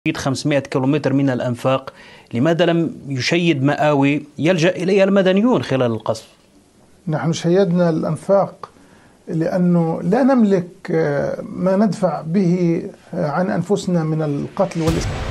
500 كيلومتر من الأنفاق، لماذا لم يشيد مآوي يلجأ إليها المدنيون خلال القصف؟ نحن شيدنا الأنفاق لأنه لا نملك ما ندفع به عن أنفسنا من القتل والإسلام.